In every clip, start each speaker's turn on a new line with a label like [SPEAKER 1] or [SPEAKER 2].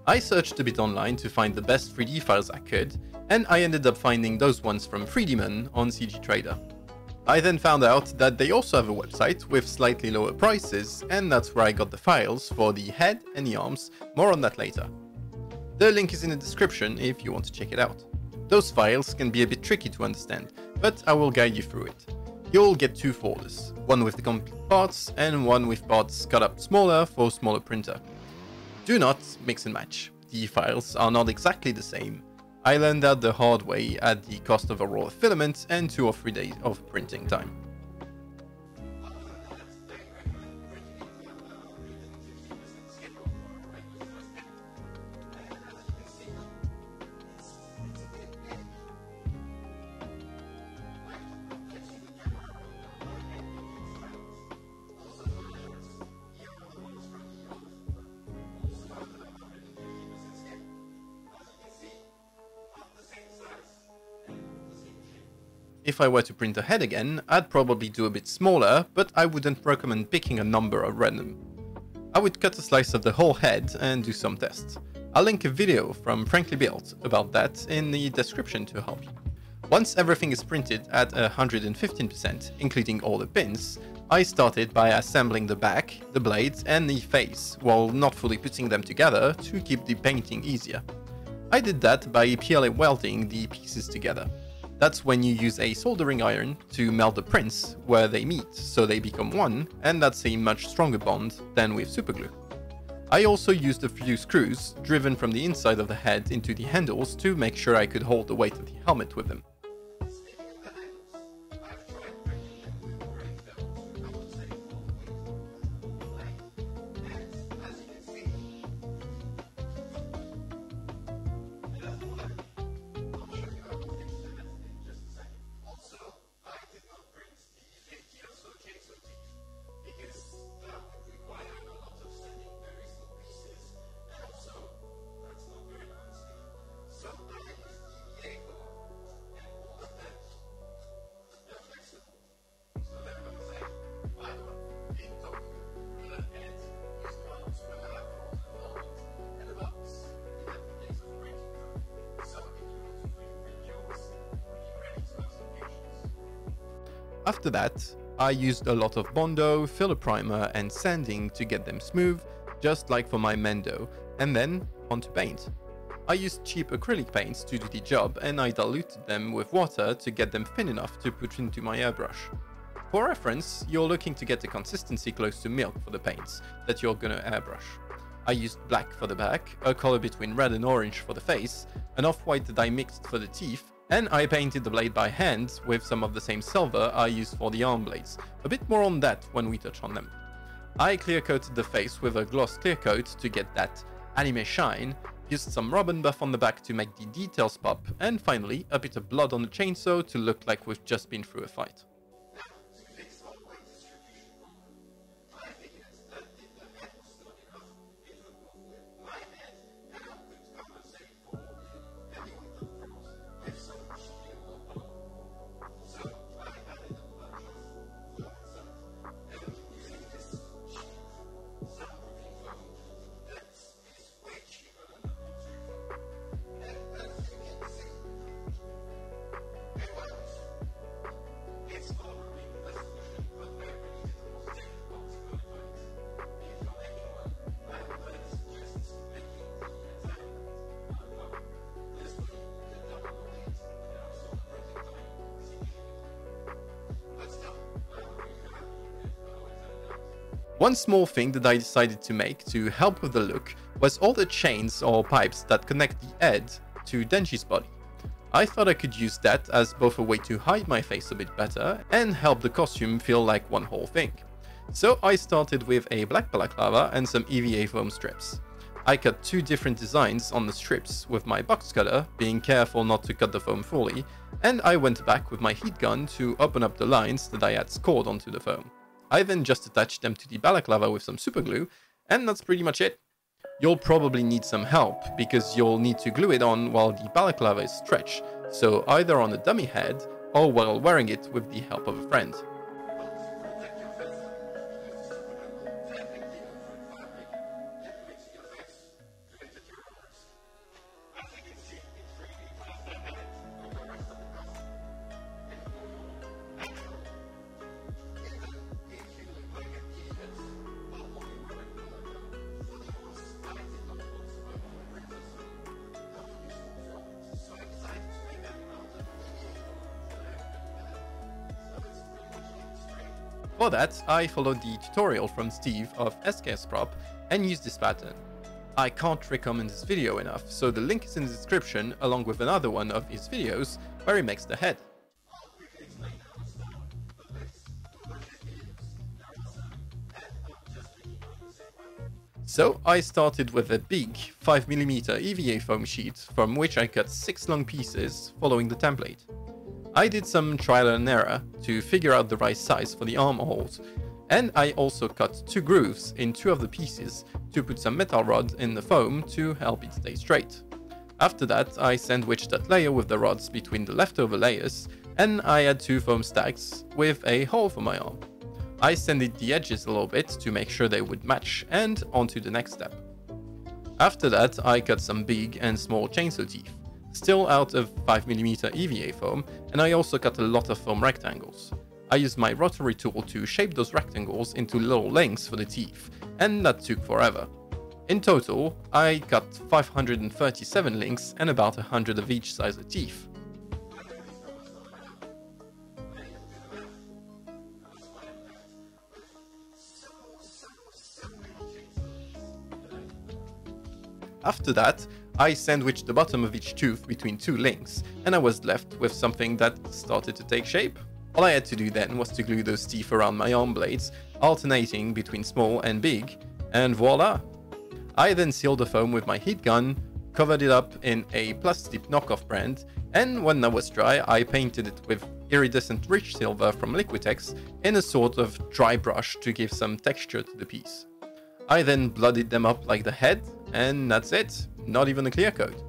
[SPEAKER 1] I searched a bit online to find the best 3D files I could, and I ended up finding those ones from 3Dman on CG Trader. I then found out that they also have a website with slightly lower prices, and that's where I got the files for the head and the arms, more on that later. The link is in the description if you want to check it out. Those files can be a bit tricky to understand, but I will guide you through it. You'll get two folders, one with the complete parts and one with parts cut up smaller for smaller printer. Do not mix and match. The files are not exactly the same. I learned that the hard way at the cost of a roll of filament and 2 or 3 days of printing time. If I were to print a head again, I'd probably do a bit smaller, but I wouldn't recommend picking a number at random. I would cut a slice of the whole head and do some tests. I'll link a video from Frankly Built about that in the description to help you. Once everything is printed at 115%, including all the pins, I started by assembling the back, the blades and the face, while not fully putting them together to keep the painting easier. I did that by PLA welding the pieces together. That's when you use a soldering iron to melt the prints where they meet so they become one, and that's a much stronger bond than with superglue. I also used a few screws driven from the inside of the head into the handles to make sure I could hold the weight of the helmet with them. After that, I used a lot of Bondo, filler primer and sanding to get them smooth, just like for my Mendo, and then onto paint. I used cheap acrylic paints to do the job, and I diluted them with water to get them thin enough to put into my airbrush. For reference, you're looking to get the consistency close to milk for the paints that you're gonna airbrush. I used black for the back, a color between red and orange for the face, an off-white that I mixed for the teeth, and I painted the blade by hand with some of the same silver I used for the arm blades. A bit more on that when we touch on them. I clear coated the face with a gloss clear coat to get that anime shine, used some rub and buff on the back to make the details pop, and finally a bit of blood on the chainsaw to look like we've just been through a fight. One small thing that I decided to make to help with the look was all the chains or pipes that connect the head to Denji's body. I thought I could use that as both a way to hide my face a bit better and help the costume feel like one whole thing. So I started with a black balaclava and some EVA foam strips. I cut 2 different designs on the strips with my box cutter, being careful not to cut the foam fully, and I went back with my heat gun to open up the lines that I had scored onto the foam. I then just attached them to the balaclava with some super glue, and that's pretty much it. You'll probably need some help, because you'll need to glue it on while the balaclava is stretched, so either on a dummy head, or while wearing it with the help of a friend. For that, I followed the tutorial from Steve of SKS Prop and used this pattern. I can't recommend this video enough, so the link is in the description along with another one of his videos where he makes the head. So I started with a big 5mm EVA foam sheet from which I cut 6 long pieces following the template. I did some trial and error to figure out the right size for the armor holes, and I also cut 2 grooves in 2 of the pieces to put some metal rods in the foam to help it stay straight. After that, I sandwiched that layer with the rods between the leftover layers, and I had 2 foam stacks with a hole for my arm. I sanded the edges a little bit to make sure they would match, and on to the next step. After that, I cut some big and small chainsaw teeth, still out of 5mm EVA foam, and I also cut a lot of foam rectangles. I used my rotary tool to shape those rectangles into little links for the teeth, and that took forever. In total, I cut 537 links and about 100 of each size of teeth. After that, I sandwiched the bottom of each tooth between 2 links, and I was left with something that started to take shape. All I had to do then was to glue those teeth around my arm blades, alternating between small and big, and voila! I then sealed the foam with my heat gun, covered it up in a Plastip knockoff brand, and when that was dry, I painted it with iridescent rich silver from Liquitex in a sort of dry brush to give some texture to the piece. I then bloodied them up like the head, and that's it, not even a clear coat.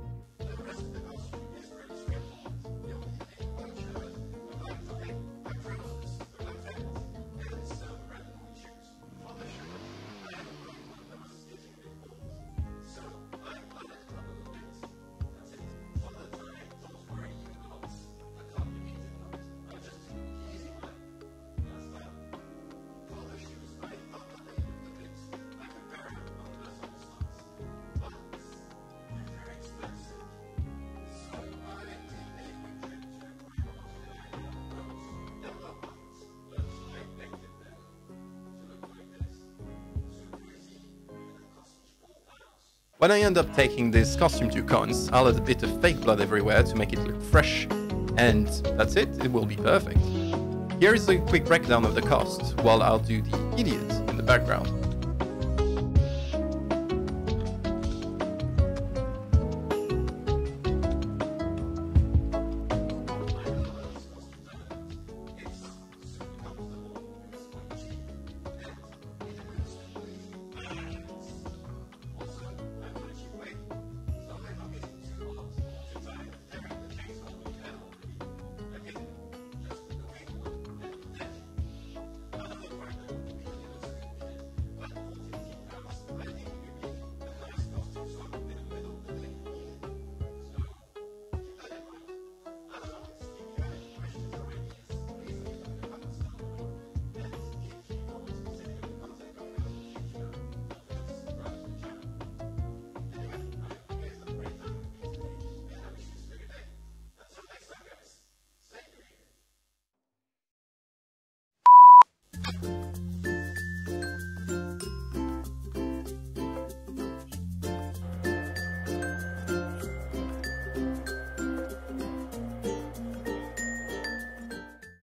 [SPEAKER 1] When I end up taking this costume to cons, I'll add a bit of fake blood everywhere to make it look fresh, and that's it, it will be perfect. Here is a quick breakdown of the cost, while I'll do the idiot in the background.